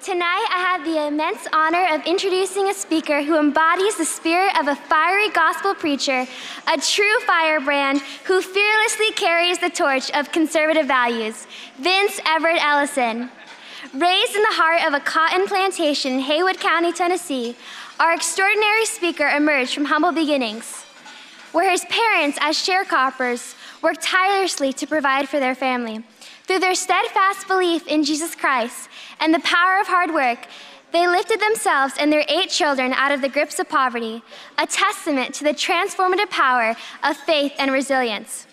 Tonight, I have the immense honor of introducing a speaker who embodies the spirit of a fiery gospel preacher, a true firebrand who fearlessly carries the torch of conservative values, Vince Everett Ellison. Raised in the heart of a cotton plantation in Haywood County, Tennessee, our extraordinary speaker emerged from humble beginnings, where his parents, as sharecroppers, worked tirelessly to provide for their family. Through their steadfast belief in Jesus Christ and the power of hard work, they lifted themselves and their 8 children out of the grips of poverty, a testament to the transformative power of faith and resilience.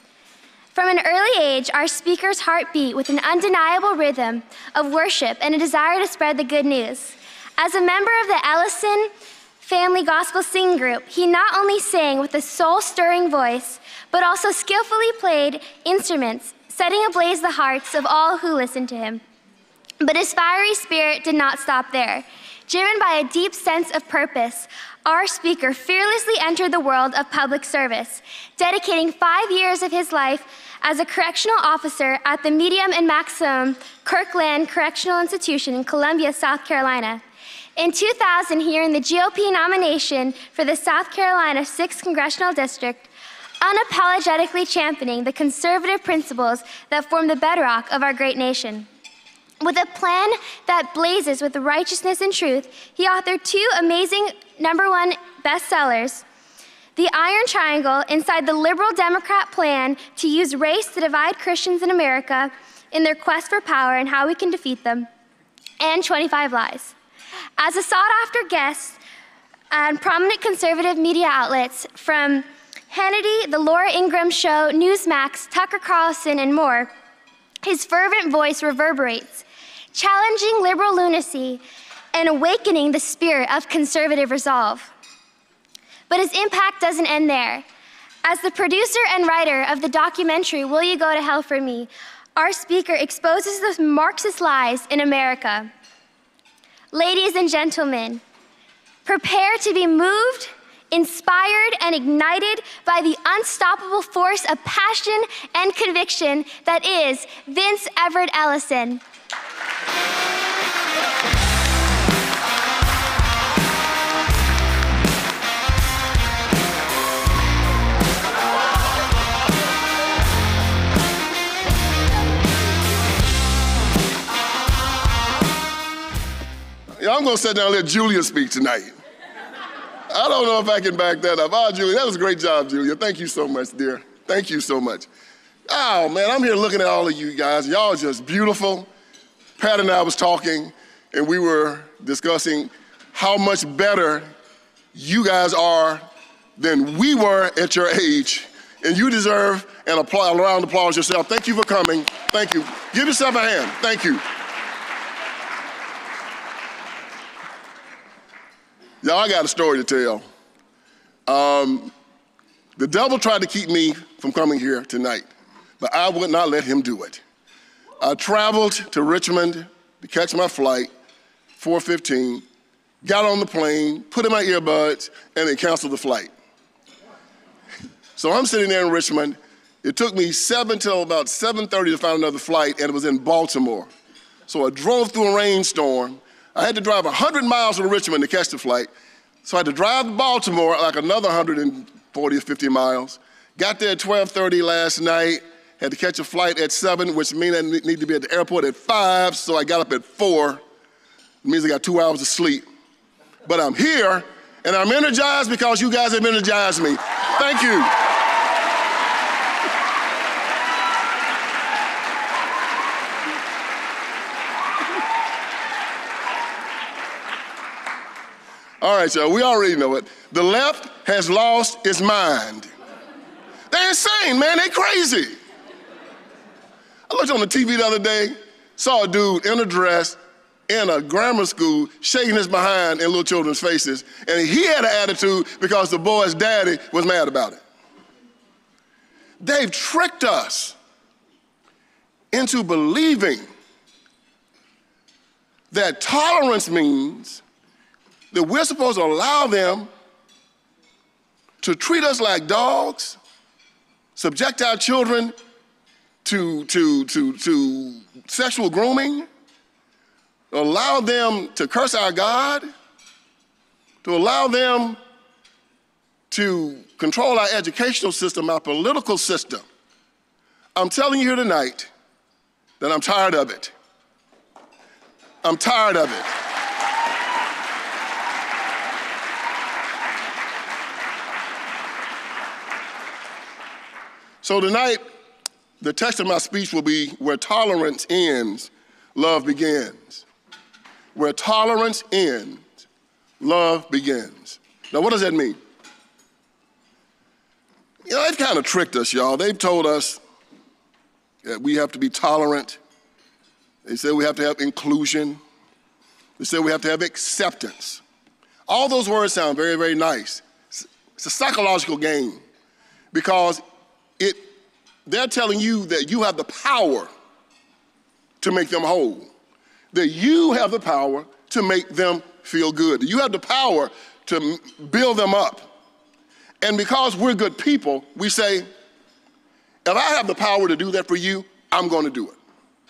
From an early age, our speaker's heart beat with an undeniable rhythm of worship and a desire to spread the good news. As a member of the Ellison Family Gospel Singing Group, he not only sang with a soul-stirring voice, but also skillfully played instruments, setting ablaze the hearts of all who listened to him. But his fiery spirit did not stop there. Driven by a deep sense of purpose, our speaker fearlessly entered the world of public service, dedicating 5 years of his life as a correctional officer at the Medium and Maximum Kirkland Correctional Institution in Columbia, South Carolina. In 2000, he earned the GOP nomination for the South Carolina 6th Congressional District, unapologetically championing the conservative principles that form the bedrock of our great nation. With a plan that blazes with righteousness and truth, he authored 2 amazing #1 bestsellers, The Iron Triangle, inside the liberal Democrat plan to use race to divide Christians in America in their quest for power and how we can defeat them, and 25 Lies. As a sought-after guest on prominent conservative media outlets from Hannity, The Laura Ingraham Show, Newsmax, Tucker Carlson, and more, his fervent voice reverberates, challenging liberal lunacy and awakening the spirit of conservative resolve. But his impact doesn't end there. As the producer and writer of the documentary, Will You Go to Hell for Me?, our speaker exposes the Marxist lies in America. Ladies and gentlemen, prepare to be moved, inspired, and ignited by the unstoppable force of passion and conviction that is Vince Everett Ellison. I'm going to sit down and let Julia speak tonight. I don't know if I can back that up. Oh, Julia, that was a great job, Julia. Thank you so much, dear. Thank you so much. Oh, man, I'm here looking at all of you guys. Y'all are just beautiful. Pat and I was talking, and we were discussing how much better you guys are than we were at your age. And you deserve a round of applause yourself. Thank you for coming. Thank you. Give yourself a hand. Thank you. Y'all, I got a story to tell. The devil tried to keep me from coming here tonight, but I would not let him do it. I traveled to Richmond to catch my flight, 4:15, got on the plane, put in my earbuds, and they canceled the flight. So I'm sitting there in Richmond. It took me till about 7:30 to find another flight, and it was in Baltimore. So I drove through a rainstorm. I had to drive 100 miles to Richmond to catch the flight. So I had to drive to Baltimore like another 140 or 50 miles. Got there at 12:30 last night. Had to catch a flight at 7, which means I need to be at the airport at 5, so I got up at 4. It means I got 2 hours of sleep. But I'm here, and I'm energized because you guys have energized me. Thank you. All right, y'all, we already know it. The left has lost its mind. They're insane, man, they're crazy. I looked on the TV the other day, saw a dude in a dress in a grammar school shaking his behind in little children's faces, and he had an attitude because the boy's daddy was mad about it. They've tricked us into believing that tolerance means that we're supposed to allow them to treat us like dogs, subject our children to sexual grooming, to allow them to curse our God, to allow them to control our educational system, our political system. I'm telling you here tonight that I'm tired of it. I'm tired of it. So tonight, the text of my speech will be where tolerance ends, love begins. Where tolerance ends, love begins. Now, what does that mean? You know, they've kind of tricked us, y'all. They've told us that we have to be tolerant. They said we have to have inclusion. They said we have to have acceptance. All those words sound very, very nice. It's a psychological game because they're telling you that you have the power to make them whole, that you have the power to make them feel good, that you have the power to build them up. And because we're good people, we say, if I have the power to do that for you, I'm going to do it.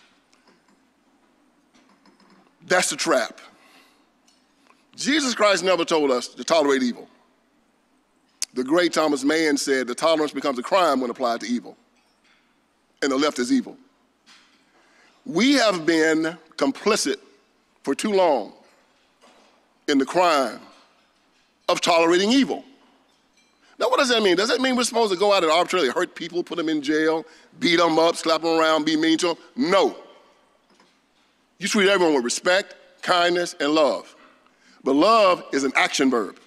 That's the trap. Jesus Christ never told us to tolerate evil. The great Thomas Mann said that tolerance becomes a crime when applied to evil, and the left is evil. We have been complicit for too long in the crime of tolerating evil. Now, what does that mean? Does that mean we're supposed to go out and arbitrarily hurt people, put them in jail, beat them up, slap them around, be mean to them? No. You treat everyone with respect, kindness, and love. But love is an action verb.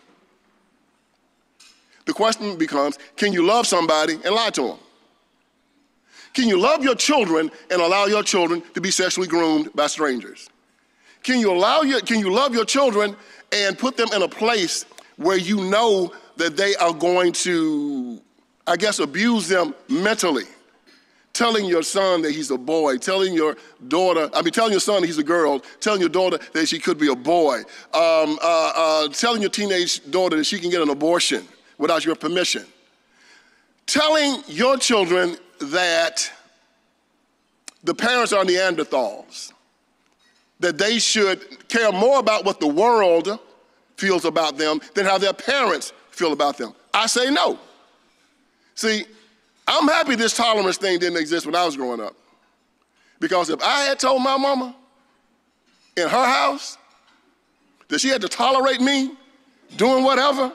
The question becomes, can you love somebody and lie to them? Can you love your children and allow your children to be sexually groomed by strangers? Can you love your children and put them in a place where you know that they are going to, I guess, abuse them mentally? Telling your son that he's a boy, telling your son that he's a girl, telling your daughter that she could be a boy, telling your teenage daughter that she can get an abortion without your permission. Telling your children that the parents are Neanderthals, that they should care more about what the world feels about them than how their parents feel about them. I say no. See, I'm happy this tolerance thing didn't exist when I was growing up. Because if I had told my mama in her house that she had to tolerate me doing whatever,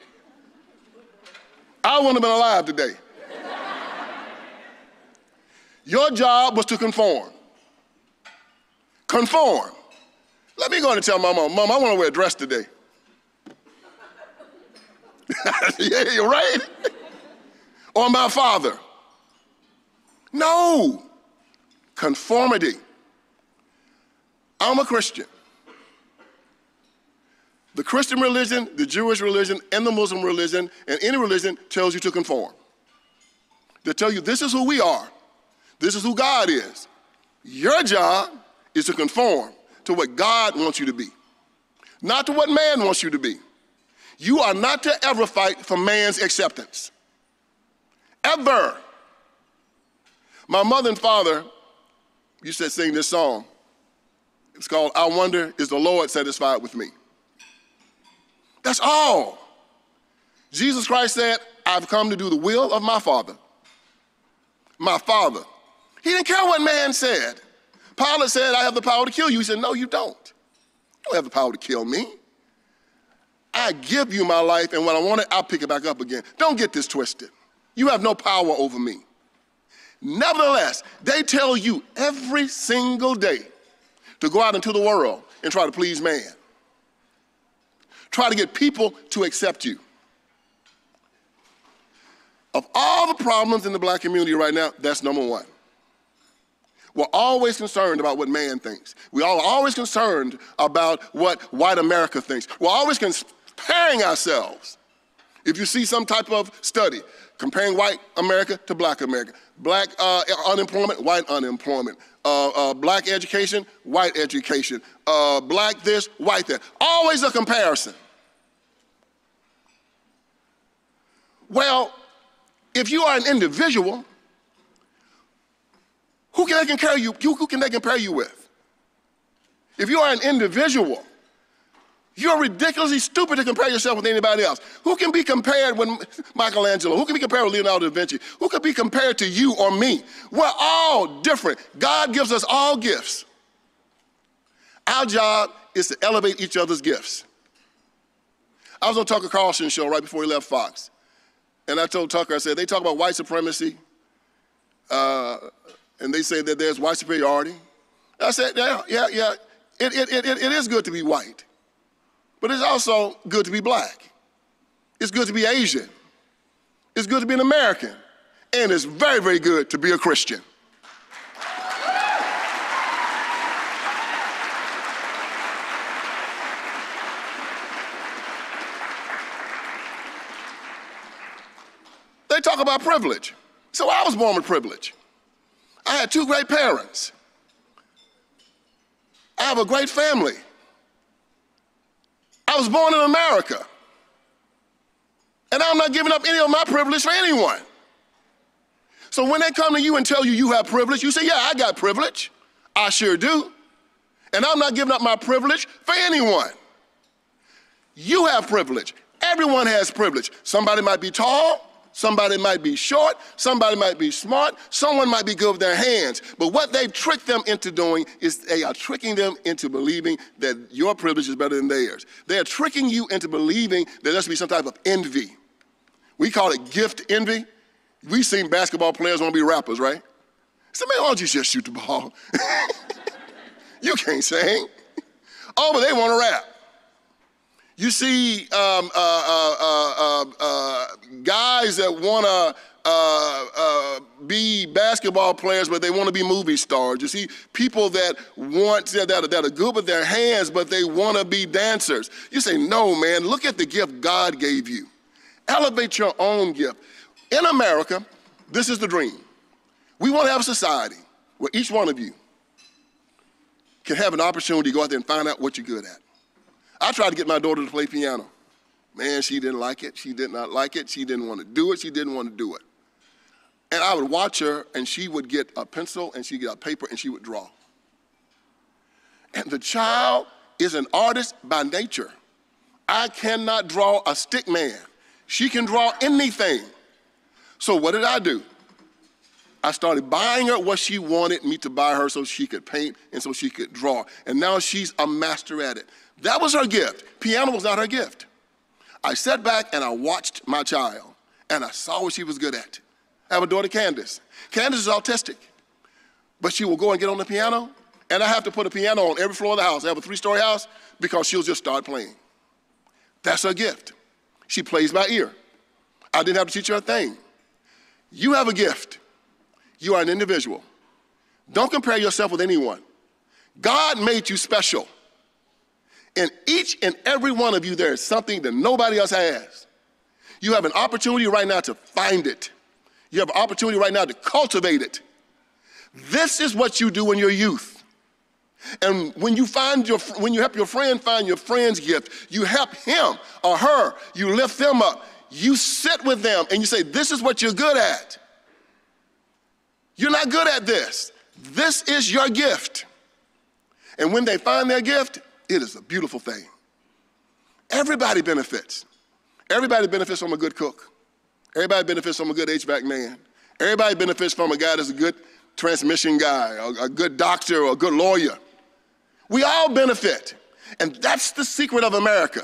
I wouldn't have been alive today. Your job was to conform. Conform. Let me go and tell my mom, Mom, I want to wear a dress today. Yeah, you're right. Or my father. No. Conformity. I'm a Christian. The Christian religion, the Jewish religion, and the Muslim religion, and any religion tells you to conform. They tell you this is who we are. This is who God is. Your job is to conform to what God wants you to be, not to what man wants you to be. You are not to ever fight for man's acceptance. Ever. My mother and father used to sing this song. It's called, I Wonder, Is the Lord Satisfied with Me? That's all. Jesus Christ said, I've come to do the will of my Father. My Father. He didn't care what man said. Pilate said, I have the power to kill you. He said, no, you don't. You don't have the power to kill me. I give you my life, and when I want it, I'll pick it back up again. Don't get this twisted. You have no power over me. Nevertheless, they tell you every single day to go out into the world and try to please man. Try to get people to accept you. Of all the problems in the black community right now, that's number one. We're always concerned about what man thinks. We're always concerned about what white America thinks. We're always comparing ourselves. If you see some type of study comparing white America to black America, black unemployment, white unemployment, black education, white education, black this, white that. Always a comparison. Well, if you are an individual, who can they compare you with? If you are an individual, you're ridiculously stupid to compare yourself with anybody else. Who can be compared with Michelangelo? Who can be compared with Leonardo da Vinci? Who can be compared to you or me? We're all different. God gives us all gifts. Our job is to elevate each other's gifts. I was on Tucker Carlson's show right before he left Fox. And I told Tucker, I said, they talk about white supremacy, and they say that there's white superiority. I said, yeah, it is good to be white, but it's also good to be black. It's good to be Asian. It's good to be an American. And it's very, very good to be a Christian. They talk about privilege. So I was born with privilege. I had two great parents. I have a great family. I was born in America. And I'm not giving up any of my privilege for anyone. So when they come to you and tell you you have privilege, you say, yeah, I got privilege. I sure do. And I'm not giving up my privilege for anyone. You have privilege. Everyone has privilege. Somebody might be tall. Somebody might be short, somebody might be smart, someone might be good with their hands. But what they've tricked them into doing is they are tricking them into believing that your privilege is better than theirs. They are tricking you into believing that there should be some type of envy. We call it gift envy. We've seen basketball players want to be rappers, right? So, man, why don't you just shoot the ball? You can't sing. Oh, but they want to rap. You see guys that want to be basketball players, but they want to be movie stars. You see people that are good with their hands, but they want to be dancers. You say, no, man, look at the gift God gave you. Elevate your own gift. In America, this is the dream. We want to have a society where each one of you can have an opportunity to go out there and find out what you're good at. I tried to get my daughter to play piano. Man, she didn't like it. She did not like it. She didn't want to do it. She didn't want to do it. And I would watch her, and she would get a pencil, and she'd get a paper, and she would draw. And the child is an artist by nature. I cannot draw a stick man. She can draw anything. So what did I do? I started buying her what she wanted me to buy her so she could paint and so she could draw. And now she's a master at it. That was her gift. Piano was not her gift. I sat back and I watched my child and I saw what she was good at. I have a daughter, Candace. Candace is autistic, but she will go and get on the piano, and I have to put a piano on every floor of the house. I have a 3-story house because she'll just start playing. That's her gift. She plays by ear. I didn't have to teach her a thing. You have a gift. You are an individual. Don't compare yourself with anyone. God made you special. In each and every one of you, there is something that nobody else has. You have an opportunity right now to find it. You have an opportunity right now to cultivate it. This is what you do in your youth. And when you help your friend find your friend's gift, you help him or her, you lift them up, you sit with them and you say, this is what you're good at. You're not good at this. This is your gift. And when they find their gift, it is a beautiful thing. Everybody benefits. Everybody benefits from a good cook. Everybody benefits from a good HVAC man. Everybody benefits from a guy that's a good transmission guy, or a good doctor, or a good lawyer. We all benefit. And that's the secret of America.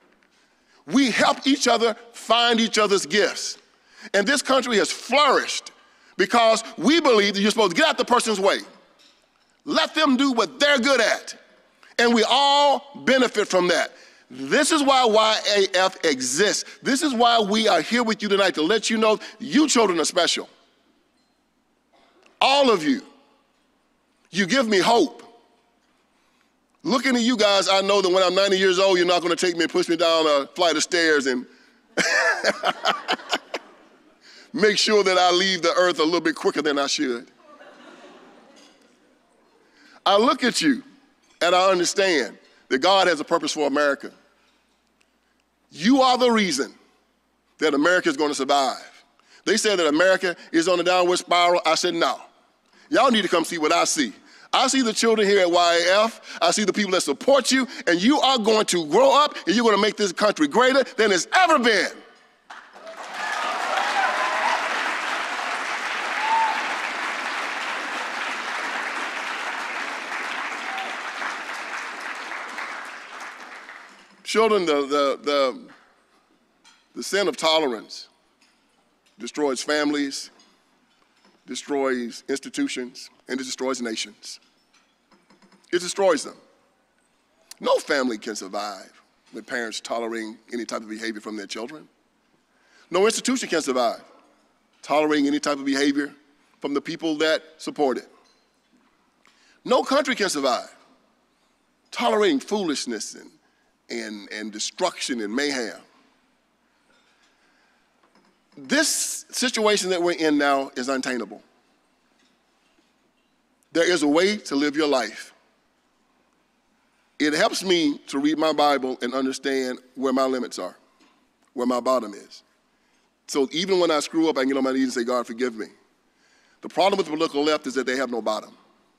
We help each other find each other's gifts. And this country has flourished because we believe that you're supposed to get out the person's way. Let them do what they're good at. And we all benefit from that. This is why YAF exists. This is why we are here with you tonight, to let you know you children are special. All of you. You give me hope. Looking at you guys, I know that when I'm 90 years old, you're not going to take me and push me down a flight of stairs and make sure that I leave the earth a little bit quicker than I should. I look at you and I understand that God has a purpose for America. You are the reason that America is going to survive. They said that America is on a downward spiral. I said, no. Y'all need to come see what I see. I see the children here at YAF. I see the people that support you, and you are going to grow up, and you're going to make this country greater than it's ever been. Children, the sin of tolerance destroys families, destroys institutions, and it destroys nations. It destroys them. No family can survive with parents tolerating any type of behavior from their children. No institution can survive tolerating any type of behavior from the people that support it. No country can survive tolerating foolishness and destruction and mayhem. This situation that we're in now is untenable. There is a way to live your life. It helps me to read my Bible and understand where my limits are, where my bottom is. So even when I screw up, I can get on my knees and say, God, forgive me. The problem with the political left is that they have no bottom.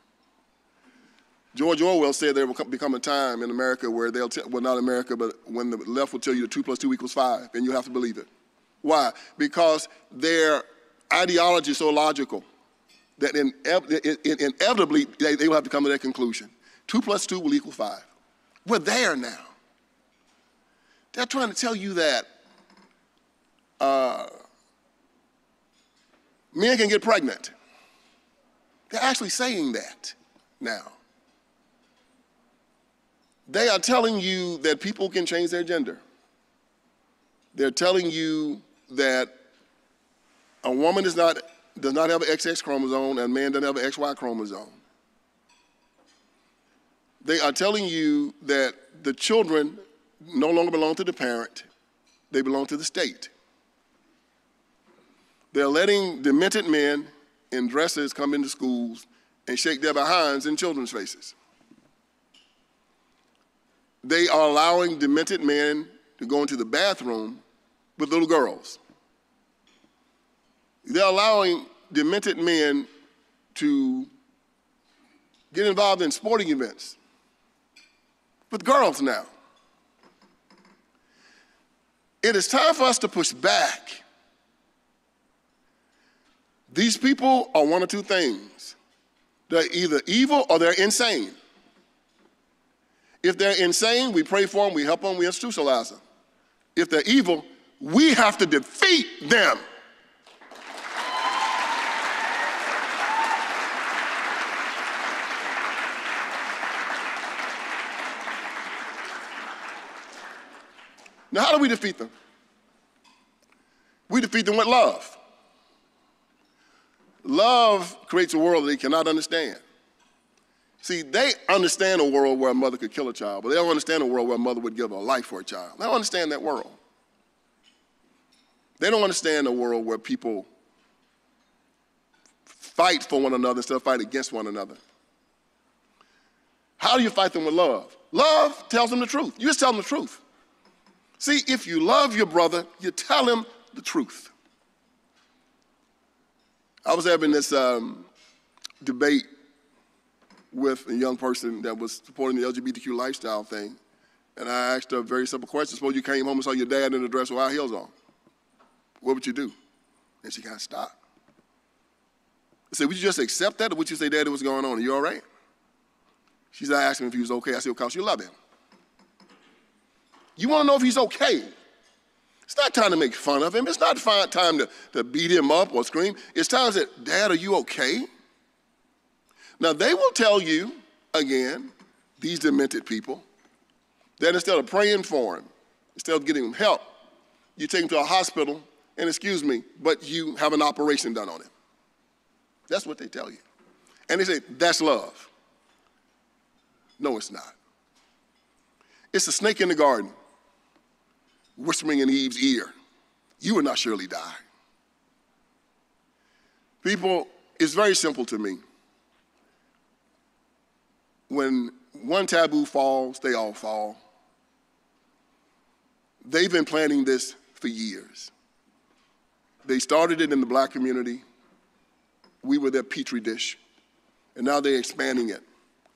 George Orwell said there will become a time in America where they'll well, not America, but when the left will tell you that 2 + 2 = 5, and you have to believe it. Why? Because their ideology is so logical that inevitably they will have to come to that conclusion. 2 + 2 will equal 5. We're there now. They're trying to tell you that men can get pregnant. They're actually saying that now. They are telling you that people can change their gender. They're telling you that a woman does not have an XX chromosome and a man doesn't have an XY chromosome. They are telling you that the children no longer belong to the parent, they belong to the state. They're letting demented men in dresses come into schools and shake their behinds in children's faces. They are allowing demented men to go into the bathroom with little girls. They're allowing demented men to get involved in sporting events with girls now. It is time for us to push back. These people are one of two things. They're either evil or they're insane. If they're insane, we pray for them, we help them, we institutionalize them. If they're evil, we have to defeat them. Now, how do we defeat them? We defeat them with love. Love creates a world that they cannot understand. See, they understand a world where a mother could kill a child, but they don't understand a world where a mother would give a life for a child. They don't understand that world. They don't understand a world where people fight for one another instead of fight against one another. How do you fight them with love? Love tells them the truth. You just tell them the truth. See, if you love your brother, you tell him the truth. I was having this debate with a young person that was supporting the LGBTQ lifestyle thing, and I asked her a very simple question. Suppose you came home and saw your dad in a dress with high heels on. What would you do? And she kind of stopped. I said, would you just accept that, or would you say, Daddy, what's going on? Are you all right? She said, I asked him if he was okay. I said, because you love him. You want to know if he's okay. It's not time to make fun of him. It's not time to beat him up or scream. It's time to say, Dad, are you okay? Now, they will tell you, again, these demented people, that instead of praying for him, instead of getting him help, you take him to a hospital, and excuse me, but you have an operation done on him. That's what they tell you. And they say, that's love. No, it's not. It's a snake in the garden, whispering in Eve's ear, you will not surely die. People, it's very simple to me. When one taboo falls, they all fall. They've been planning this for years. They started it in the black community. We were their petri dish, and now they're expanding it.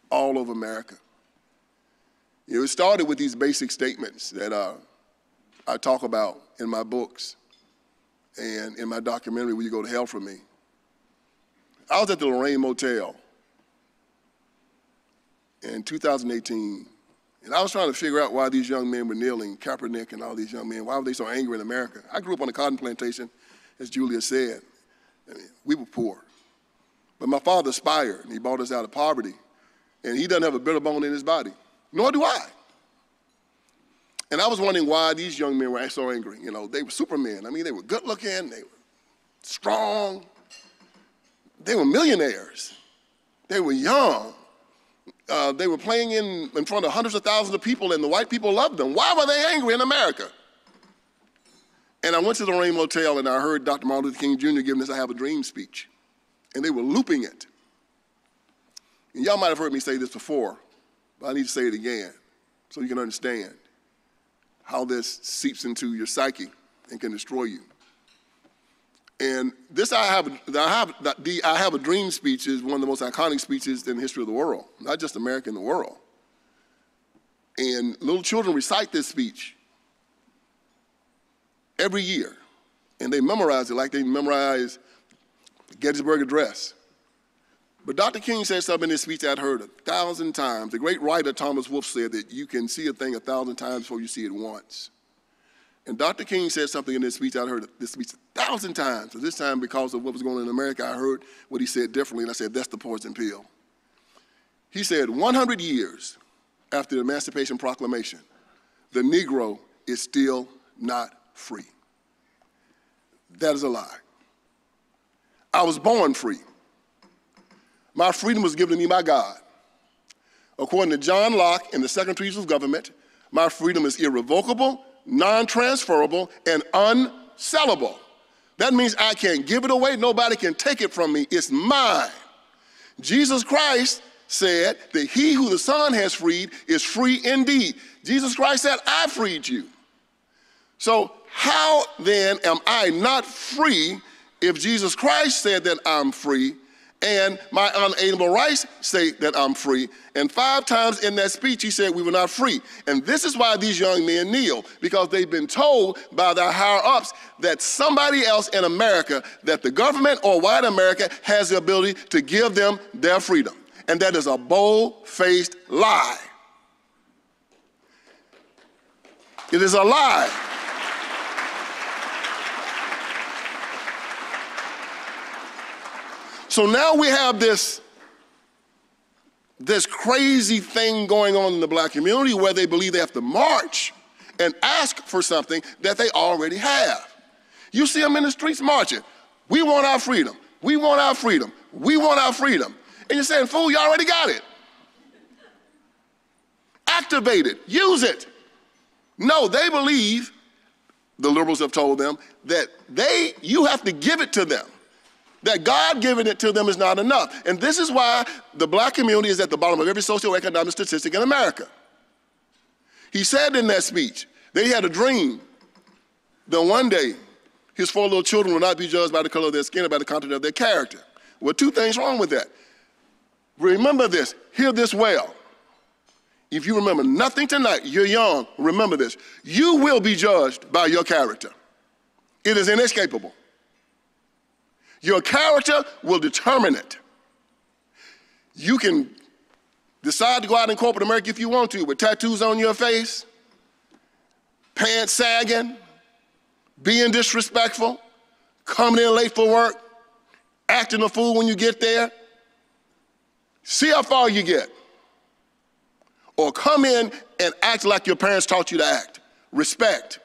all over America. You know, it started with these basic statements that I talk about in my books and in my documentary, Will You Go to Hell For Me? I was at the Lorraine Motel in 2018, and I was trying to figure out why these young men were kneeling, Kaepernick and all these young men, why were they so angry in America? I grew up on a cotton plantation, as Julia said. I mean, we were poor. But my father aspired, and he brought us out of poverty, and he doesn't have a bitter bone in his body, nor do I. And I was wondering why these young men were so angry. You know, they were supermen. I mean, they were good looking, they were strong, they were millionaires, they were young. They were playing in front of hundreds of thousands of people, and the white people loved them. Why were they angry in America? And I went to the Lorraine Motel, and I heard Dr. Martin Luther King Jr. giving this I Have a Dream speech, and they were looping it. And y'all might have heard me say this before, but I need to say it again so you can understand how this seeps into your psyche and can destroy you. And this I Have a Dream speech is one of the most iconic speeches in the history of the world, not just America, in the world. And little children recite this speech every year, and they memorize it like they memorize the Gettysburg Address. But Dr. King said something in this speech I'd heard 1,000 times. The great writer Thomas Wolfe said that you can see a thing 1,000 times before you see it once. And Dr. King said something in this speech I'd heard this speech 1,000 times. And this time, because of what was going on in America, I heard what he said differently, and I said, that's the poison pill. He said, 100 years after the Emancipation Proclamation, the Negro is still not free. That is a lie. I was born free. My freedom was given to me by God. According to John Locke in the Second Treatise of Government, my freedom is irrevocable, non-transferable, and unsellable. That means I can't give it away. Nobody can take it from me. It's mine. Jesus Christ said that he who the Son has freed is free indeed. Jesus Christ said, I freed you. So how then am I not free if Jesus Christ said that I'm free and my unalienable rights say that I'm free? And 5 times in that speech, he said we were not free. And this is why these young men kneel, because they've been told by their higher-ups that somebody else in America, that the government or white America has the ability to give them their freedom. And that is a bold-faced lie. It is a lie. So now we have this crazy thing going on in the black community where they believe they have to march and ask for something that they already have. You see them in the streets marching. We want our freedom. We want our freedom. We want our freedom. And you're saying, fool, you already got it. Activate it. Use it. No, they believe, the liberals have told them, that you have to give it to them. That God giving it to them is not enough. And this is why the black community is at the bottom of every socioeconomic statistic in America. He said in that speech that he had a dream that one day his 4 little children will not be judged by the color of their skin or by the content of their character. Well, 2 things wrong with that. Remember this, hear this well. If you remember nothing tonight, you're young, remember this. You will be judged by your character. It is inescapable. Your character will determine it. You can decide to go out in corporate America if you want to, with tattoos on your face, pants sagging, being disrespectful, coming in late for work, acting a fool when you get there. See how far you get. Or come in and act like your parents taught you to act. Respect.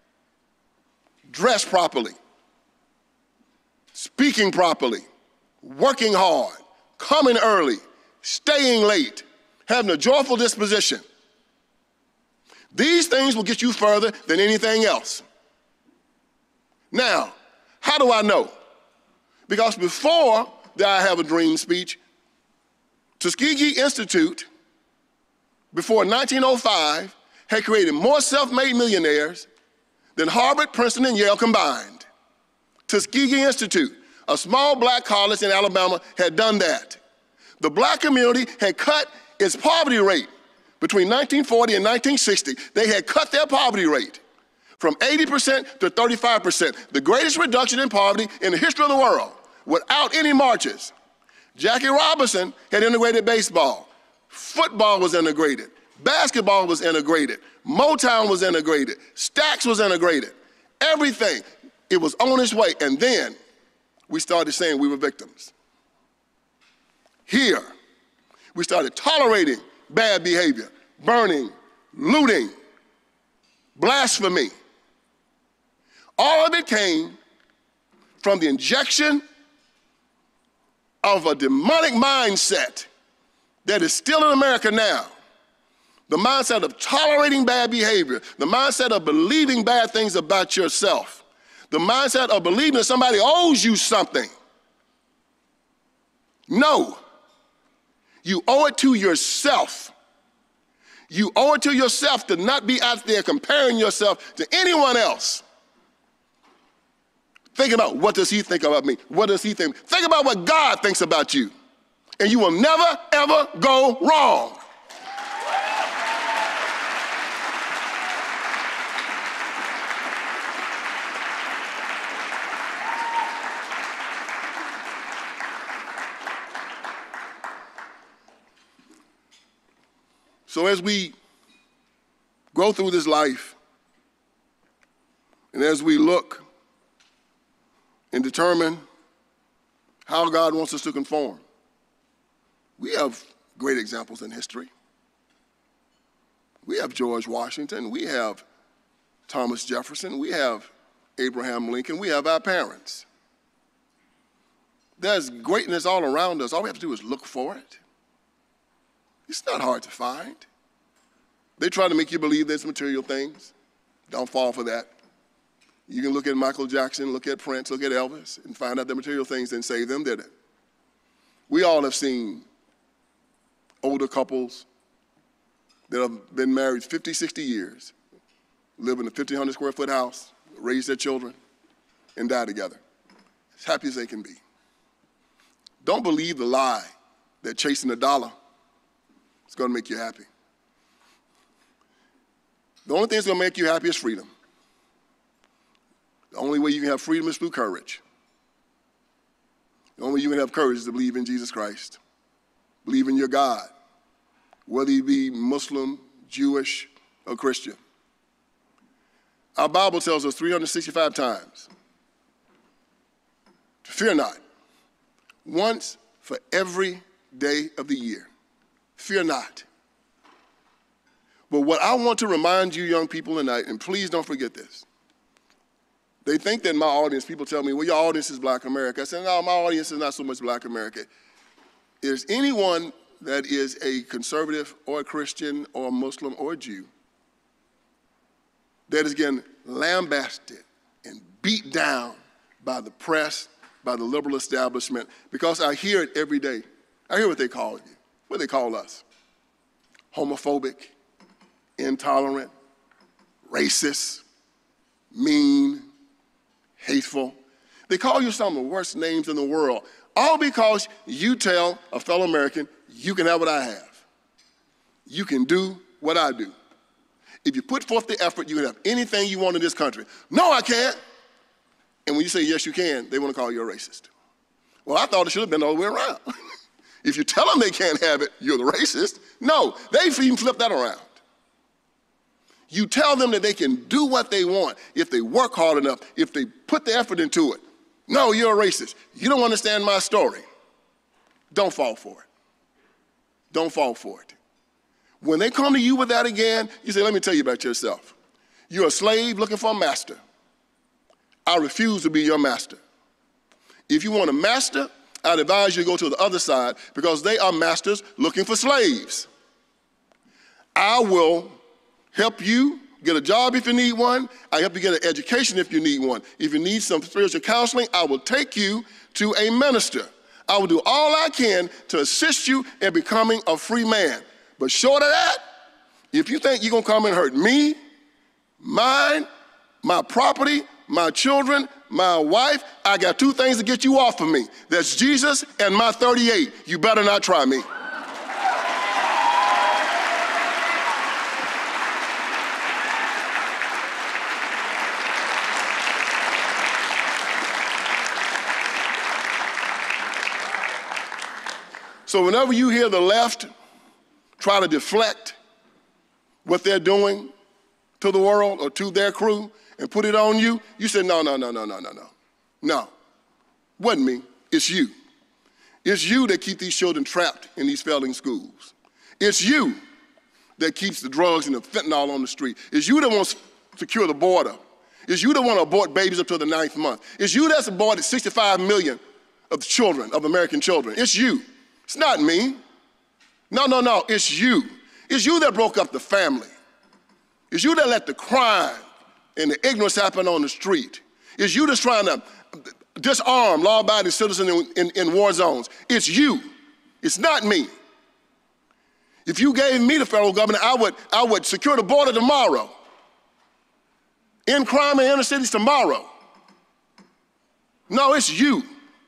Dress properly. Speaking properly, working hard, coming early, staying late, having a joyful disposition. These things will get you further than anything else. Now, how do I know? Because before the I Have a Dream speech, Tuskegee Institute, before 1905, had created more self-made millionaires than Harvard, Princeton, and Yale combined. Tuskegee Institute, a small black college in Alabama, had done that. The black community had cut its poverty rate between 1940 and 1960. They had cut their poverty rate from 80% to 35%, the greatest reduction in poverty in the history of the world, without any marches. Jackie Robinson had integrated baseball. Football was integrated. Basketball was integrated. Motown was integrated. Stax was integrated. Everything. It was on its way. And then we started saying we were victims. Here, we started tolerating bad behavior, burning, looting, blasphemy. All of it came from the injection of a demonic mindset that is still in America now. The mindset of tolerating bad behavior, the mindset of believing bad things about yourself, the mindset of believing that somebody owes you something. No, you owe it to yourself. You owe it to yourself to not be out there comparing yourself to anyone else. Think about, what does he think about me? What does he think? Think about what God thinks about you. And you will never, ever go wrong. So as we go through this life, and as we look and determine how God wants us to conform, we have great examples in history. We have George Washington, we have Thomas Jefferson, we have Abraham Lincoln, we have our parents. There's greatness all around us. All we have to do is look for it. It's not hard to find. They try to make you believe there's material things. Don't fall for that. You can look at Michael Jackson, look at Prince, look at Elvis, and find out the material things didn't save them, did it? We all have seen older couples that have been married 50, 60 years, live in a 1,500 square foot house, raise their children, and die together, as happy as they can be. Don't believe the lie that chasing a dollar is going to make you happy. The only thing that's going to make you happy is freedom. The only way you can have freedom is through courage. The only way you can have courage is to believe in Jesus Christ. Believe in your God, whether you be Muslim, Jewish, or Christian. Our Bible tells us 365 times to fear not, once for every day of the year. Fear not. But what I want to remind you young people tonight, and please don't forget this, they think that my audience, people tell me, well, your audience is Black America. I said, no, my audience is not so much Black America. Is anyone that is a conservative or a Christian or a Muslim or a Jew that is getting lambasted and beat down by the press, by the liberal establishment, because I hear it every day. I hear what they call you, what they call us. Homophobic, intolerant, racist, mean, hateful. They call you some of the worst names in the world, all because you tell a fellow American, you can have what I have. You can do what I do. If you put forth the effort, you can have anything you want in this country. No, I can't. And when you say, yes, you can, they want to call you a racist. Well, I thought it should have been the other way around. If you tell them they can't have it, you're the racist. No, they've even flipped that around. You tell them that they can do what they want if they work hard enough, if they put the effort into it. No, you're a racist. You don't understand my story. Don't fall for it. Don't fall for it. When they come to you with that again, you say, let me tell you about yourself. You're a slave looking for a master. I refuse to be your master. If you want a master, I'd advise you to go to the other side because they are masters looking for slaves. I will help you get a job if you need one. I help you get an education if you need one. If you need some spiritual counseling, I will take you to a minister. I will do all I can to assist you in becoming a free man. But short of that, if you think you're going to come and hurt me, mine, my property, my children, my wife, I got two things to get you off of me. That's Jesus and my 38. You better not try me. So whenever you hear the left try to deflect what they're doing to the world or to their crew and put it on you, you say, no. No, wasn't me, it's you. It's you that keep these children trapped in these failing schools. It's you that keeps the drugs and the fentanyl on the street. It's you that wants to secure the border. It's you that want to abort babies up to the 9th month. It's you that's aborted 65 million of children, of American children. It's you. It's not me. No, it's you. It's you that broke up the family. It's you that let the crime and the ignorance happen on the street. It's you that's trying to disarm law-abiding citizens in war zones. It's you. It's not me. If you gave me the federal government, I would secure the border tomorrow. End crime in inner cities tomorrow. No, it's you.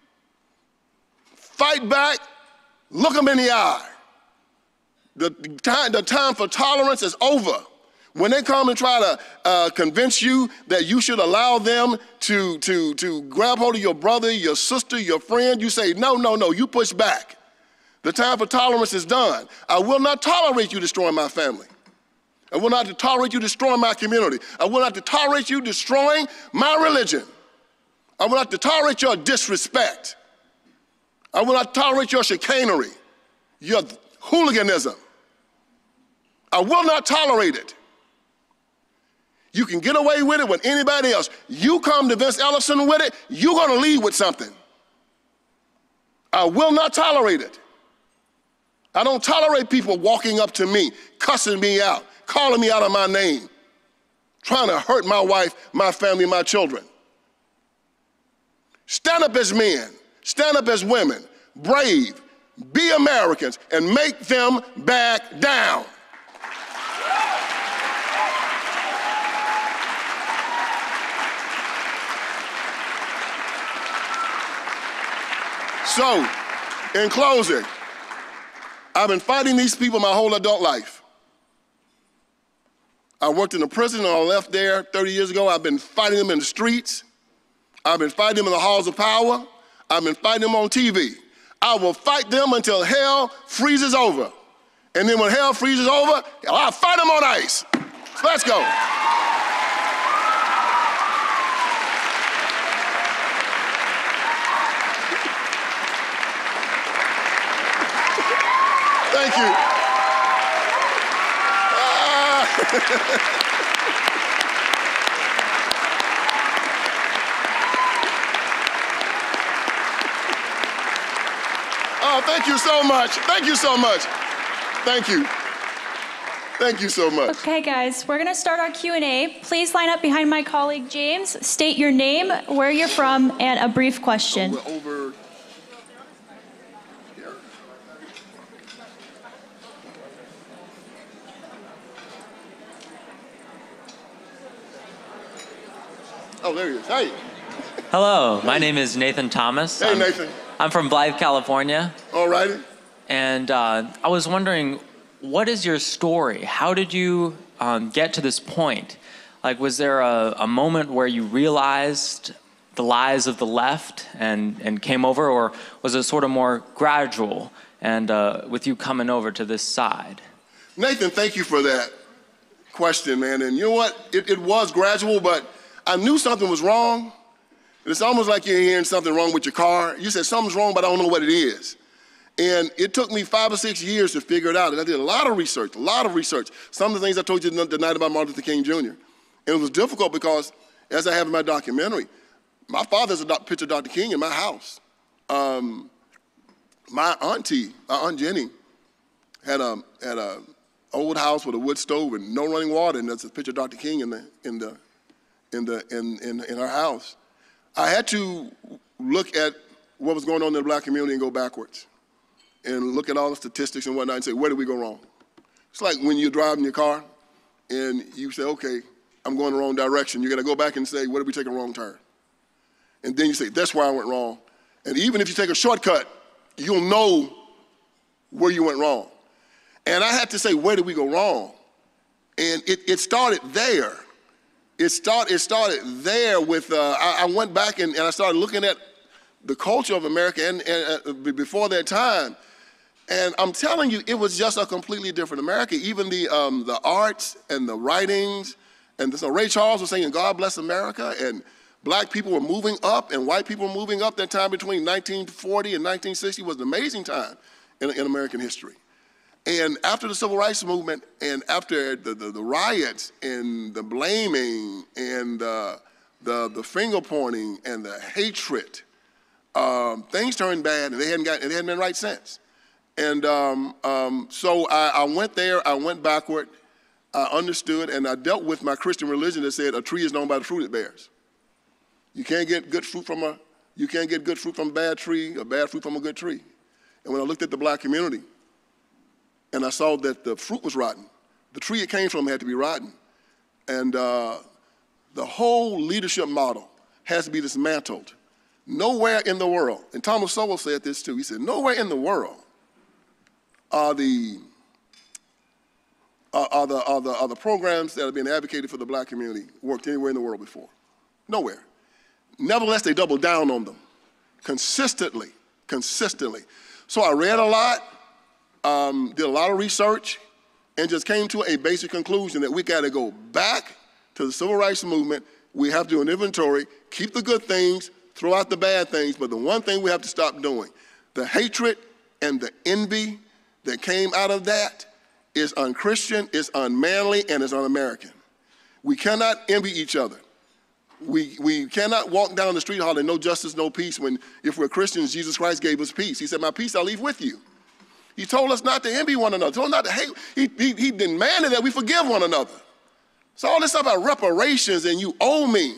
Fight back, look them in the eye. The time for tolerance is over. When they come and try to convince you that you should allow them to grab hold of your brother, your sister, your friend, you say, no, you push back. The time for tolerance is done. I will not tolerate you destroying my family. I will not tolerate you destroying my community. I will not tolerate you destroying my religion. I will not tolerate your disrespect. I will not tolerate your chicanery, your hooliganism. I will not tolerate it. You can get away with it with anybody else. You come to Everett Ellison with it, you're going to leave with something. I will not tolerate it. I don't tolerate people walking up to me, cussing me out, calling me out of my name, trying to hurt my wife, my family, my children. Stand up as men, stand up as women, brave, be Americans, and make them back down. So, in closing, I've been fighting these people my whole adult life. I worked in a prison and I left there 30 years ago. I've been fighting them in the streets. I've been fighting them in the halls of power. I've been fighting them on TV. I will fight them until hell freezes over. And then when hell freezes over, I'll fight them on ice. So let's go. Thank you. Oh, thank you so much. Thank you so much. Thank you. Thank you so much. Okay, guys, we're going to start our Q&A. Please line up behind my colleague, James. State your name, where you're from, and a brief question. We're over here. Oh, there he is. Hey. Hello, my name is Nathan Thomas. Hey, Nathan. I'm from Blythe, California. All righty. And I was wondering, what is your story? How did you get to this point? Like, was there a moment where you realized the lies of the left and came over, or was it sort of more gradual and with you coming over to this side? Nathan, thank you for that question, man. And you know what? It was gradual, but I knew something was wrong. It's almost like you're hearing something wrong with your car. You said something's wrong, but I don't know what it is. And it took me 5 or 6 years to figure it out. And I did a lot of research. Some of the things I told you tonight about Martin Luther King Jr. And it was difficult because, as I have in my documentary, my father's a picture of Dr. King in my house. My Aunt Jenny, had a old house with a wood stove and no running water, and there's a picture of Dr. King in her house. I had to look at what was going on in the black community and go backwards and look at all the statistics and whatnot and say, where did we go wrong? It's like when you're driving your car and you say, okay, I'm going the wrong direction. You're gonna go back and say, where did we take a wrong turn? And then you say, that's where I went wrong. And even if you take a shortcut, you'll know where you went wrong. And I had to say, where did we go wrong? And it started there. It started there with, I went back and I started looking at the culture of America, and before that time, And I'm telling you, it was just a completely different America. Even the arts and the writings, and so Ray Charles was saying, God bless America, and black people were moving up and white people were moving up. That time between 1940 and 1960 was an amazing time in American history. And after the Civil Rights Movement and after the riots and the blaming and the finger pointing and the hatred, things turned bad, and it hadn't been right since. And so I went there, I went backward, I understood, and I dealt with my Christian religion that said a tree is known by the fruit it bears. You can't get good fruit from a bad tree, or bad fruit from a good tree. And when I looked at the black community, and I saw that the fruit was rotten, the tree it came from had to be rotten, and the whole leadership model has to be dismantled. Nowhere in the world, and Thomas Sowell said this too, he said, nowhere in the world are the programs that have been advocated for the black community worked anywhere in the world before. Nowhere. Nevertheless, they doubled down on them consistently. So I read a lot, did a lot of research, and just came to a basic conclusion that we got to go back to the Civil Rights Movement. We have to do an inventory, keep the good things, throw out the bad things, but the one thing we have to stop doing, the hatred and the envy that came out of that is unchristian, is unmanly, and is un-American. We cannot envy each other. We cannot walk down the street hollering, no justice, no peace, when if we're Christians, Jesus Christ gave us peace. He said, my peace I'll leave with you. He told us not to envy one another, told us not to hate. He demanded that we forgive one another. So all this stuff about reparations and you owe me,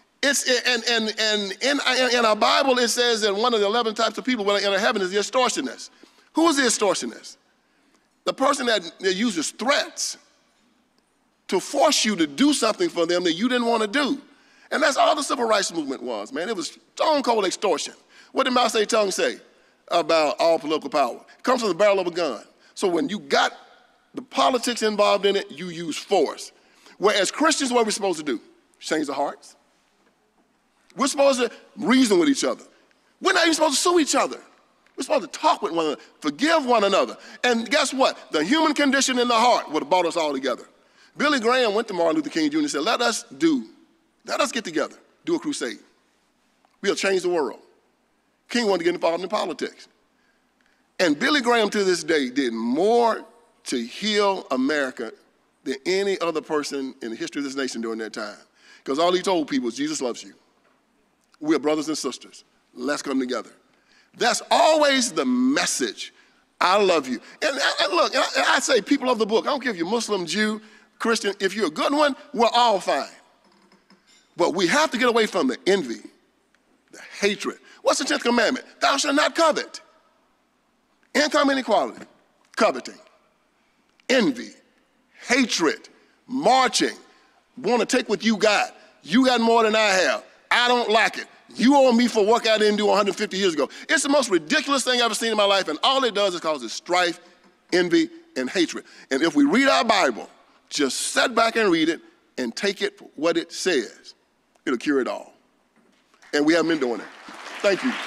in our Bible it says that one of the 11 types of people when they enter heaven is the extortionist. Who is the extortionist? The person that uses threats to force you to do something for them that you didn't want to do. And that's all the Civil Rights Movement was, man. It was stone cold extortion. What did Mao Zedong say about all political power? It comes from the barrel of a gun. So when you got the politics involved in it, you use force. Whereas Christians, what are we supposed to do? Change the hearts. We're supposed to reason with each other. We're not even supposed to sue each other. We're supposed to talk with one another, forgive one another. And guess what? The human condition in the heart would have brought us all together. Billy Graham went to Martin Luther King Jr. and said, let us get together, do a crusade. We'll change the world. King wanted to get involved in politics. And Billy Graham to this day did more to heal America than any other person in the history of this nation during that time. Because all he told people is, Jesus loves you. We're brothers and sisters. Let's come together. That's always the message. I love you. And look, I say people of the book. I don't care if you're Muslim, Jew, Christian. If you're a good one, we're all fine. But we have to get away from the envy, the hatred. What's the 10th commandment? Thou shalt not covet. Income inequality, coveting, envy, hatred, marching, want to take what you got. You got more than I have. I don't like it. You owe me for work I didn't do 150 years ago. It's the most ridiculous thing I've ever seen in my life, and all it does is causes strife, envy, and hatred. And if we read our Bible, just sit back and read it and take it for what it says. It'll cure it all. And we haven't been doing it. Thank you.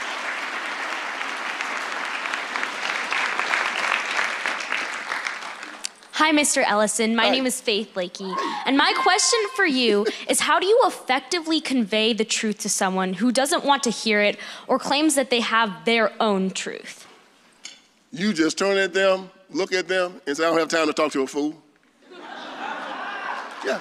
Hi, Mr. Ellison. My name is Faith Lakey. And my question for you is, how do you effectively convey the truth to someone who doesn't want to hear it or claims that they have their own truth? You just turn at them, look at them, and say, I don't have time to talk to a fool. Yeah.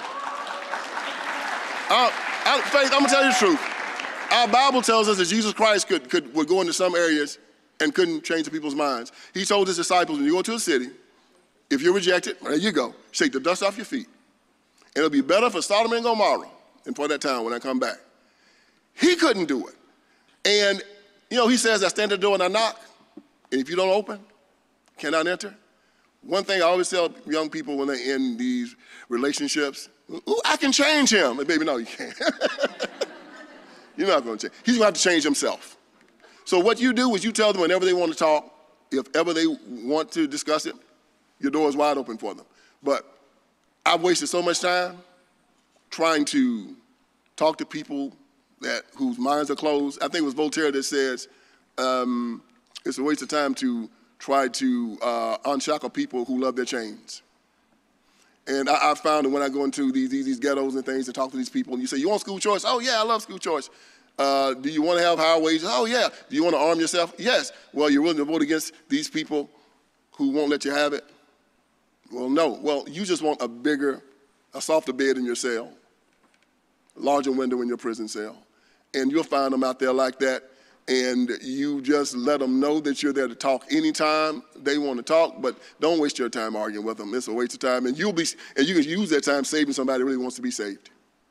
Faith, I'm going to tell you the truth. Our Bible tells us that Jesus Christ would go into some areas and couldn't change the people's minds. He told his disciples, when you go to a city, if you're rejected, there you go. Shake the dust off your feet. And it'll be better for Sodom and Gomorrah than for that town when I come back. He couldn't do it. And, he says, I stand at the door and I knock, and if you don't open, cannot enter. One thing I always tell young people when they're in these relationships, ooh, I can change him. And baby, no, you can't. You're not going to change. He's going to have to change himself. So what you do is you tell them whenever they want to talk, if ever they want to discuss it, your door is wide open for them. But I've wasted so much time trying to talk to people whose minds are closed. I think it was Voltaire that says, it's a waste of time to try to unshackle people who love their chains. And I found that when I go into these ghettos and things and talk to these people, and you say, you want school choice? Oh, yeah, I love school choice. Do you want to have higher wages? Oh, yeah. Do you want to arm yourself? Yes. Well, you're willing to vote against these people who won't let you have it? Well, no. Well, you just want a softer bed in your cell, a larger window in your prison cell. And you'll find them out there like that, and you just let them know that you're there to talk anytime they want to talk, but don't waste your time arguing with them. It's a waste of time, and you can use that time saving somebody who really wants to be saved.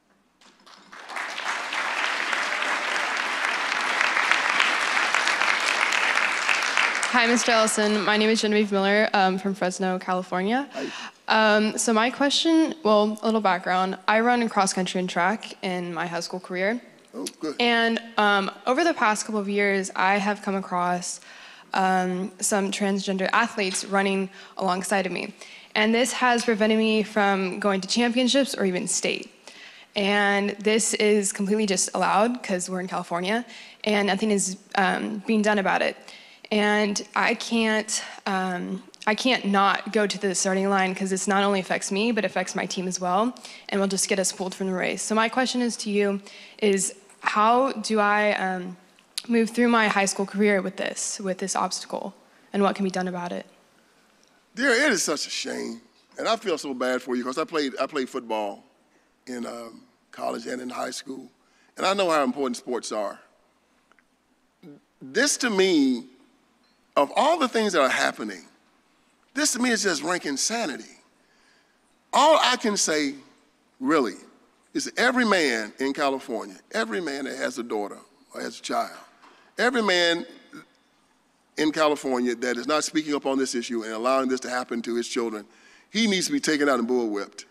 Hi, Mr. Ellison. My name is Genevieve Miller from Fresno, California. So my question, well, a little background. I run in cross country and track in my high school career. Oh, good. And over the past couple of years, I have come across some transgender athletes running alongside of me. And this has prevented me from going to championships or even state. And this is completely just allowed because we're in California and nothing is being done about it. And I can't not go to the starting line because this not only affects me, but affects my team as well, and will just get us pulled from the race. So my question is to you is, how do I move through my high school career with this obstacle, and what can be done about it? Dear, it is such a shame, and I feel so bad for you because I played football in college and in high school, and I know how important sports are. This to me, of all the things that are happening, this to me is just rank insanity. All I can say, really, is that every man in California, every man that has a daughter or has a child, every man in California that is not speaking up on this issue and allowing this to happen to his children, he needs to be taken out and bullwhipped.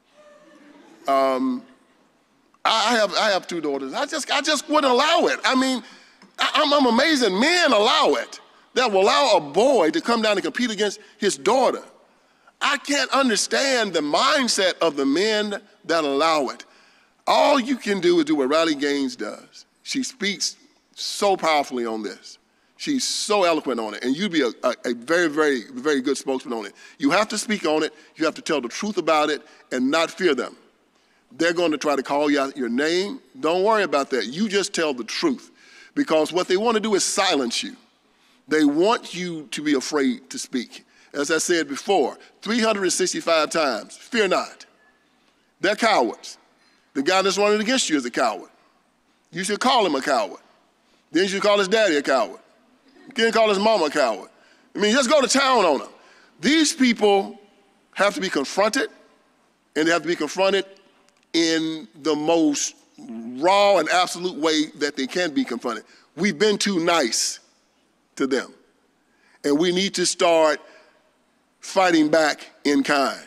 I have two daughters. I just wouldn't allow it. I mean, I'm amazed that men allow it. That will allow a boy to come down and compete against his daughter. I can't understand the mindset of the men that allow it. All you can do is do what Riley Gaines does. She speaks so powerfully on this. She's so eloquent on it, and you'd be a very, very, very good spokesman on it. You have to speak on it. You have to tell the truth about it and not fear them. They're going to try to call you out your name. Don't worry about that. You just tell the truth, because what they want to do is silence you. They want you to be afraid to speak. As I said before, 365 times, fear not. They're cowards. The guy that's running against you is a coward. You should call him a coward. Then you should call his daddy a coward. You can't call his mama a coward. I mean, just go to town on them. These people have to be confronted, and they have to be confronted in the most raw and absolute way that they can be confronted. We've been too nice to them, and we need to start fighting back in kind.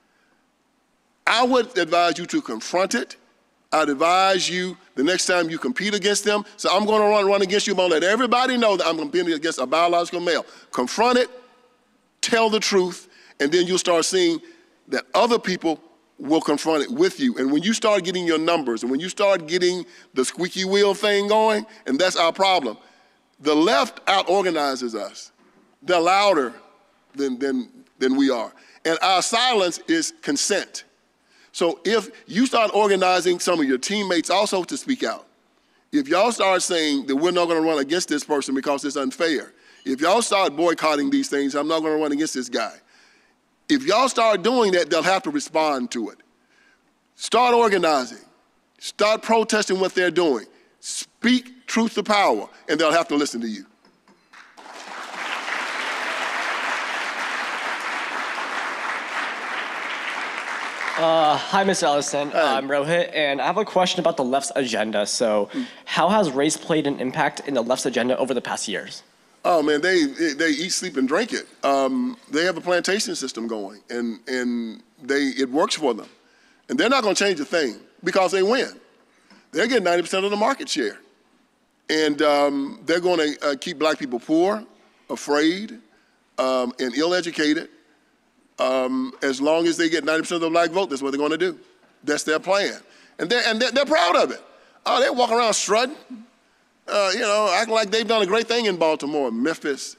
I would advise you to confront it. I'd advise you the next time you compete against them, so I'm going to run against you. I'm going to let everybody know that I'm competing against a biological male. Confront it, tell the truth, and then you'll start seeing that other people will confront it with you. And when you start getting your numbers, and when you start getting the squeaky wheel thing going, and that's our problem, the left out-organizes us. They're louder than we are. And our silence is consent. So if you start organizing some of your teammates also to speak out, if y'all start saying that we're not going to run against this person because it's unfair, if y'all start boycotting these things, I'm not going to run against this guy. If y'all start doing that, they'll have to respond to it. Start organizing. Start protesting what they're doing. Speak truth to power, and they'll have to listen to you. Hi, Mr. Ellison. I'm Rohit, and I have a question about the left's agenda. So, how has race played an impact in the left's agenda over the past years? Oh man, they eat, sleep, and drink it. They have a plantation system going, and it works for them, and they're not going to change a thing because they win. They're getting 90% of the market share, and they're going to keep black people poor, afraid, and ill-educated. As long as they get 90% of the black vote, that's what they're going to do. That's their plan, and they're proud of it. They walk around strutting, acting like they've done a great thing in Baltimore, Memphis,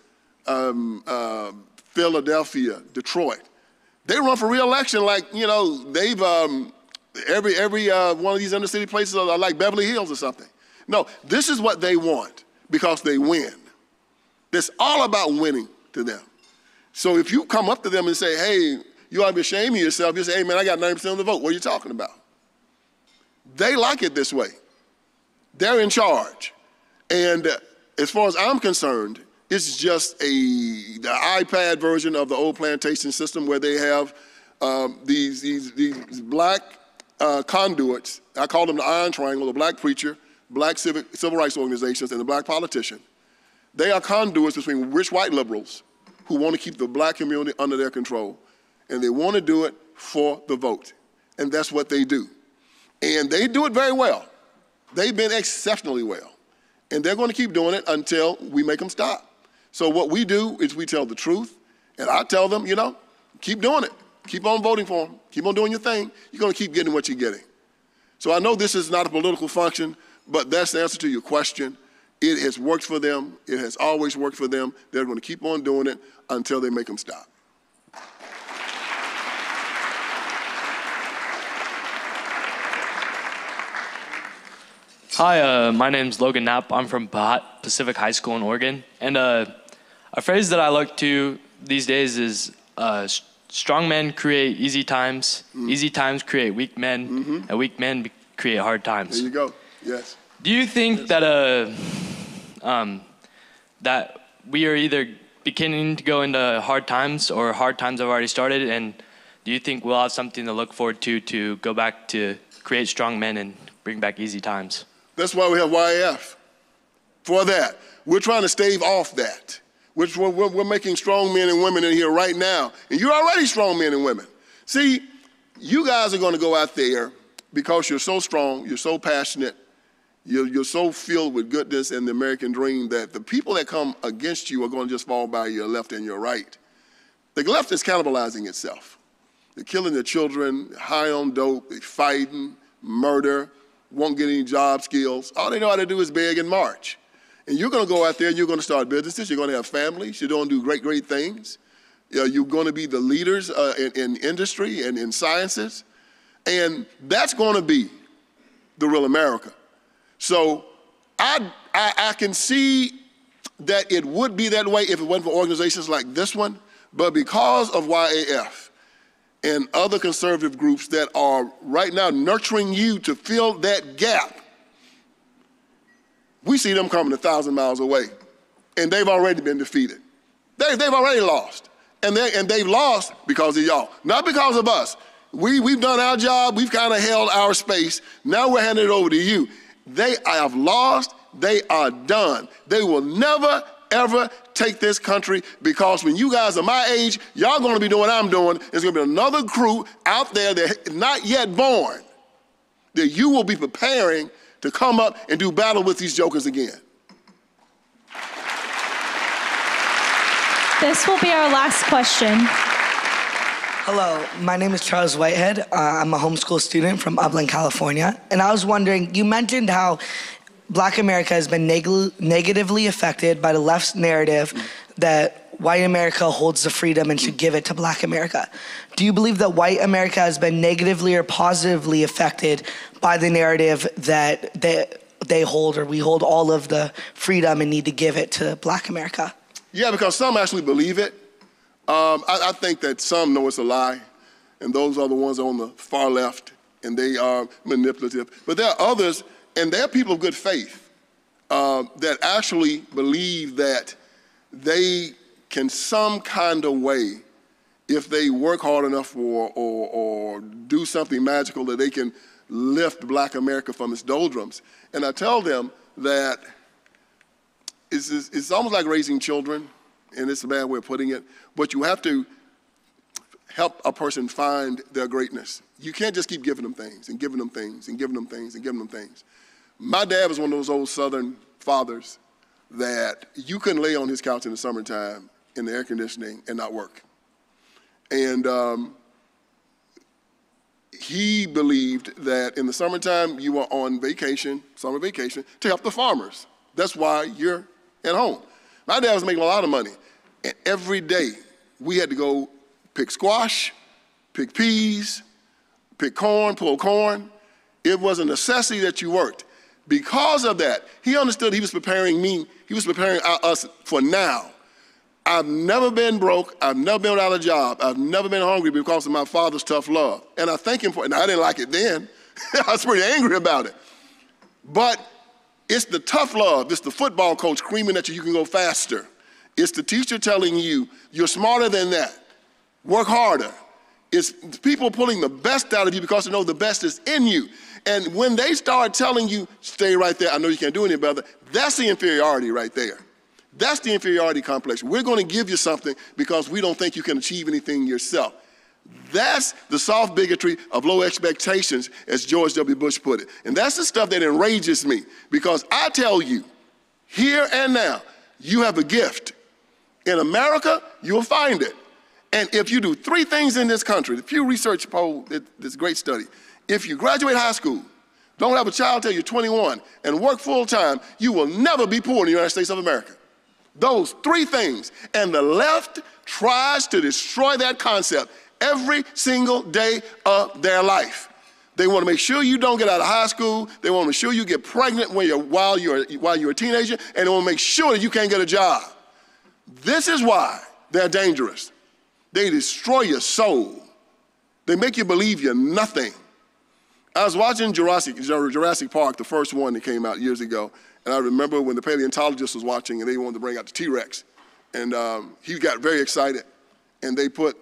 Philadelphia, Detroit. They run for re-election like, they've, every one of these inner city places are like Beverly Hills or something. No, this is what they want because they win. It's all about winning to them. So if you come up to them and say, hey, you ought to be ashamed of yourself, you say, hey man, I got 90% of the vote. What are you talking about? They like it this way. They're in charge. And as far as I'm concerned, it's just the iPad version of the old plantation system where they have these black conduits. I call them the iron triangle, the black preacher, black civil rights organizations, and the black politician. They are conduits between rich white liberals who want to keep the black community under their control. And they want to do it for the vote. And that's what they do. And they do it very well. They've been exceptionally well. And they're going to keep doing it until we make them stop. So what we do is we tell the truth. And I tell them, keep doing it. Keep on voting for them. Keep on doing your thing. You're going to keep getting what you're getting. So I know this is not a political function, but that's the answer to your question. It has worked for them. It has always worked for them. They're going to keep on doing it until they make them stop. Hi, my name's Logan Knapp. I'm from Pacific High School in Oregon. And a phrase that I look to these days is strong men create easy times, easy times create weak men, and weak men create hard times. There you go. Yes. Do you think that that we are either beginning to go into hard times or hard times have already started? And do you think we'll have something to look forward to go back to create strong men and bring back easy times? That's why we have YAF. For that. We're trying to stave off that. We're making strong men and women in here right now. And you're already strong men and women. See, you guys are going to go out there because you're so strong, you're so passionate, you're so filled with goodness and the American dream that the people that come against you are going to just fall by your left and your right. The left is cannibalizing itself. They're killing their children, high on dope, they're fighting, murder, won't get any job skills. All they know how to do is beg and march. And you're going to go out there and you're going to start businesses. You're going to have families. You're going to do great, great things. You're going to be the leaders in industry and in sciences. And that's going to be the real America. So I can see that it would be that way if it wasn't for organizations like this one. But because of YAF, and other conservative groups that are right now nurturing you to fill that gap, we see them coming 1,000 miles away. And they've already been defeated. They've already lost. And they've lost because of y'all, not because of us. We've done our job. We've kind of held our space. Now we're handing it over to you. They have lost. They are done. They will never, ever take this country because when you guys are my age, y'all going to be doing what I'm doing. There's going to be another crew out there that not yet born that you will be preparing to come up and do battle with these jokers again. This will be our last question. Hello, my name is Charles Whitehead. I'm a homeschool student from Upland, California. And I was wondering, you mentioned how Black America has been negatively affected by the left's narrative that white America holds the freedom and should give it to Black America. Do you believe that white America has been negatively or positively affected by the narrative that they hold, or we hold all of the freedom and need to give it to Black America? Yeah, because some actually believe it. I think that some know it's a lie, and those are the ones on the far left, and they are manipulative. But there are others, and they're people of good faith that actually believe that they can some kind of way, if they work hard enough or do something magical, that they can lift Black America from its doldrums. And I tell them that it's almost like raising children, and it's a bad way of putting it, but you have to help a person find their greatness. You can't just keep giving them things and giving them things and giving them things and giving them things. My dad was one of those old Southern fathers that you couldn't lay on his couch in the summertime in the air conditioning and not work. And he believed that in the summertime you were on vacation, summer vacation, to help the farmers. That's why you're at home. My dad was making a lot of money. And every day we had to go pick squash, pick peas, pick corn, pull corn. It was a necessity that you worked. Because of that, he understood he was preparing me, he was preparing us for now. I've never been broke, I've never been without a job, I've never been hungry because of my father's tough love. And I thank him for it. And I didn't like it then. I was pretty angry about it. But it's the tough love. It's the football coach screaming at you, you can go faster. It's the teacher telling you, you're smarter than that. Work harder. It's people pulling the best out of you because they know the best is in you. And when they start telling you, stay right there, I know you can't do any better, that's the inferiority right there. That's the inferiority complex. We're going to give you something because we don't think you can achieve anything yourself. That's the soft bigotry of low expectations, as George W. Bush put it. And that's the stuff that enrages me, because I tell you, here and now, you have a gift. In America, you'll find it. And if you do three things in this country, the Pew Research poll, this great study, if you graduate high school, don't have a child till you're 21, and work full time, you will never be poor in the United States of America. Those three things. And the left tries to destroy that concept every single day of their life. They want to make sure you don't get out of high school. They want to make sure you get pregnant while you're a teenager, and they want to make sure that you can't get a job. This is why they're dangerous. They destroy your soul. They make you believe you're nothing. I was watching Jurassic Park, the first one that came out years ago, and I remember when the paleontologist was watching and they wanted to bring out the T-Rex, and he got very excited, and they took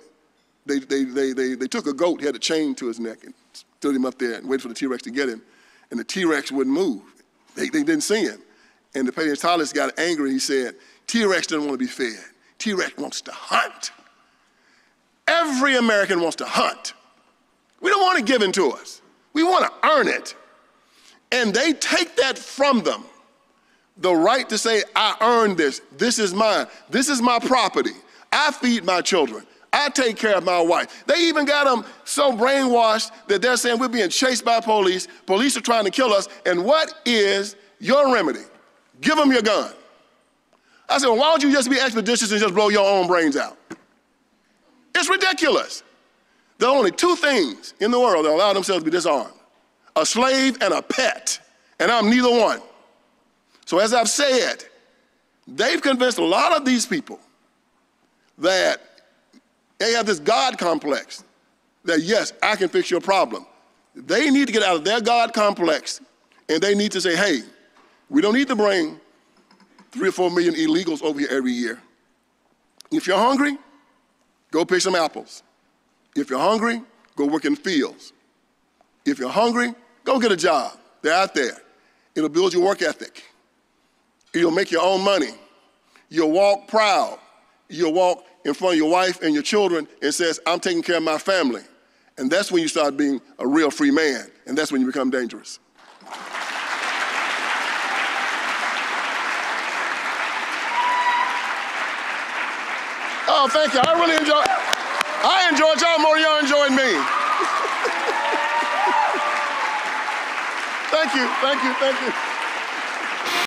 a goat, he had a chain to his neck, and stood him up there and waited for the T-Rex to get him, and the T-Rex wouldn't move. They didn't see him. And the paleontologist got angry. He said, T-Rex doesn't want to be fed. T-Rex wants to hunt. Every American wants to hunt. We don't want it given to us. We want to earn it. And they take that from them, the right to say, I earned this. This is mine. This is my property. I feed my children. I take care of my wife. They even got them so brainwashed that they're saying we're being chased by police. Police are trying to kill us. And what is your remedy? Give them your gun. I said, well, why don't you just be expeditious and just blow your own brains out? It's ridiculous. There are only two things in the world that allow themselves to be disarmed: a slave and a pet. And I'm neither one. So as I've said, they've convinced a lot of these people that they have this God complex, that yes, I can fix your problem. They need to get out of their God complex, and they need to say, hey, we don't need to bring 3 or 4 million illegals over here every year. If you're hungry, go pick some apples. If you're hungry, go work in fields. If you're hungry, go get a job. They're out there. It'll build your work ethic. You'll make your own money. You'll walk proud. You'll walk in front of your wife and your children and says, I'm taking care of my family. And that's when you start being a real free man. And that's when you become dangerous. Oh, thank you. I enjoyed y'all more than y'all enjoyed me. Thank you, thank you, thank you.